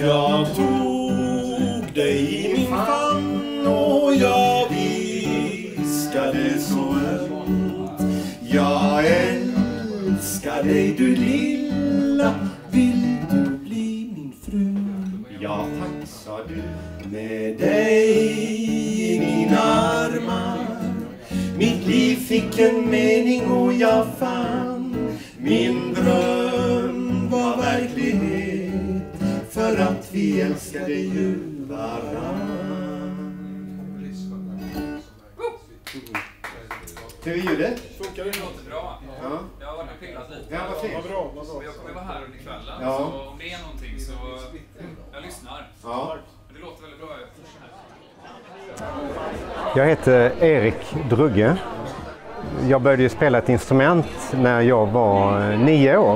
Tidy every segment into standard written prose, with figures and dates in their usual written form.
Jag tog dig i min famn och jag viskade så ömt. Jag älskar dig du lilla, vill du bli min fru? Ja tack, sa du, med dig i mina armar. Mitt liv fick en mening och jag fann min dröm var verklighet, för att vi älskade ju varann. Hur är ljudet? Funkar det? Det låter bra. Ja. Jag har varit och pillat lite. Ja, vad fint. Och jag kommer vara här under kvällen. Ja. Så om det är någonting så jag lyssnar. Ja. Men det låter väldigt bra. Jag heter Erik Drugge. Jag började ju spela ett instrument när jag var 9 år.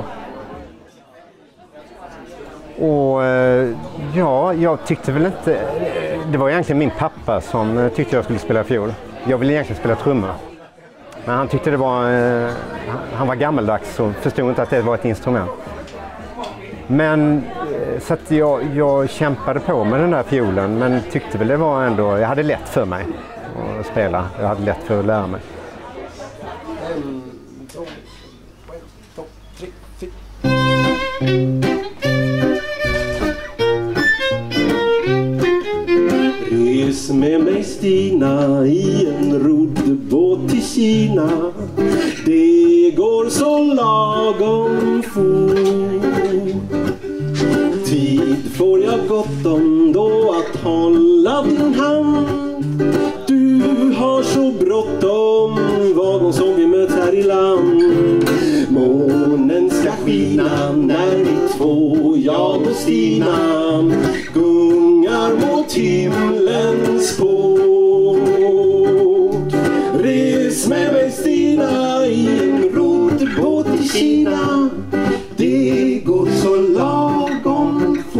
Och ja, jag tyckte väl inte... Det var egentligen min pappa som tyckte jag skulle spela fiol. Jag ville egentligen spela trummor. Men han tyckte det var... Han var gammaldags och förstod inte att det var ett instrument. Men så att jag kämpade på med den där fiolen, men tyckte väl det var ändå... Jag hade lätt för mig att spela. Jag hade lätt för att lära mig. 1, 2, 3, 4. Res med mig Stina i en roddbåt till Kina. Det går så lagom fort. Tid får jag gott om då att hålla din hand. Du har så bråttom var gång som vi möts här i land. Månen ska skina när vi två, jag och Stina, gungar mot himlens port. Res med mig Stina i en roddbåt i Kina. Det går så lagom fort.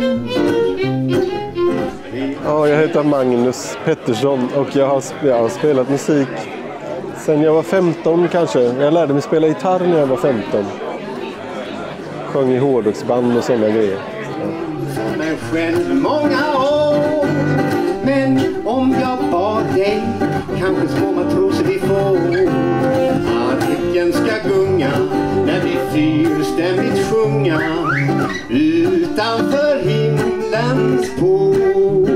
Ja, jag heter Magnus Pettersson och jag har spelat musik sen jag var 15 kanske. Jag lärde mig spela gitarr när jag var 15. Sjöng i hårdrocksband och sådana grejer. För mig själv många år. Men om jag bad dig, kanske små matroser vi får. Arken ska gunga när vi fyrstämmigt sjunga utanför himlens port.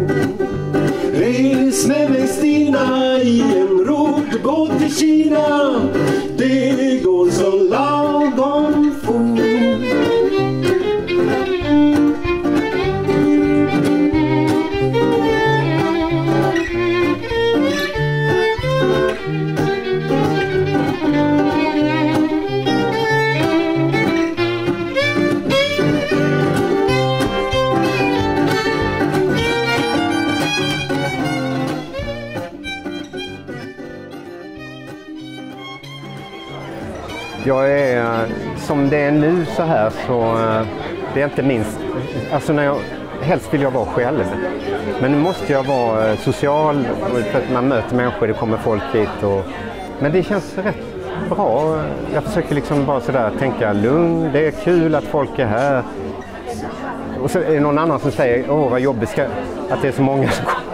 Res med mig Stina i en roddbåt till Kina. Det går så lagom fort. Jag är, som det är nu så här, så det är inte minst, alltså när jag, helst vill jag vara själv. Men nu måste jag vara social, för att man möter människor, det kommer folk hit. Men det känns rätt bra. Jag försöker liksom bara sådär tänka lugn, det är kul att folk är här. Och så är det någon annan som säger, åh vad jobbigt att det är så många som kommer.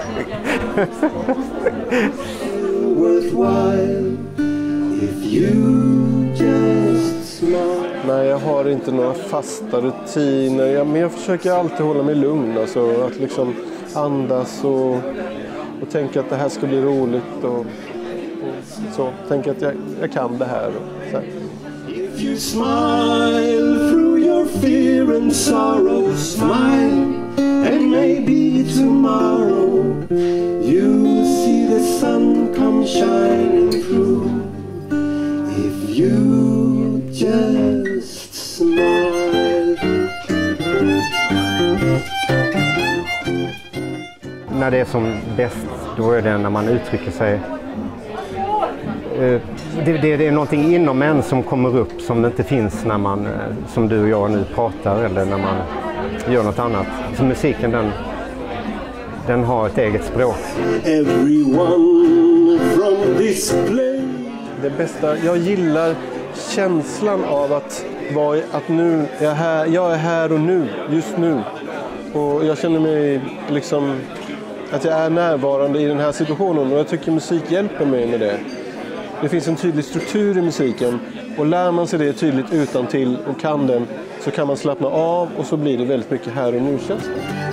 Nej, jag har inte några fasta rutiner. Men jag försöker alltid hålla mig lugn. Alltså, att liksom andas och tänka att det här ska bli roligt. Och så. Tänka att jag kan det här. Och så här. If you smile through your fear and sorrow, smile and maybe tomorrow you'll see the sun come shining through. If you just smile. När det är som bäst, då är det när man uttrycker sig. Det är någonting inom en som kommer upp som det inte finns när man, som du och jag nu pratar, eller när man gör något annat. Så musiken, den har ett eget språk. Everyone from this place. Det bästa, jag gillar känslan av att nu jag är här och nu, just nu. Och jag känner mig liksom att jag är närvarande i den här situationen och jag tycker musik hjälper mig med det. Det finns en tydlig struktur i musiken och lär man sig det tydligt utantill och kan den så kan man slappna av och så blir det väldigt mycket här och nu-känsla.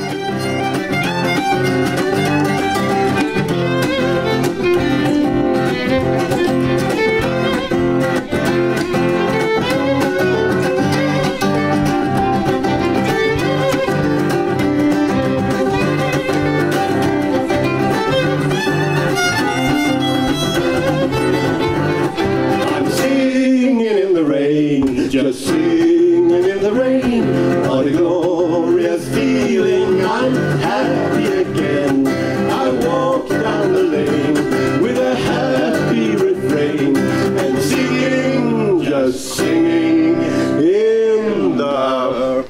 Just singing in the rain, what a glorious feeling, I'm happy again. I walk down the lane with a happy refrain and singing, just singing in the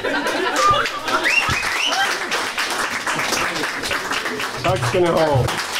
Tack ska ni ha.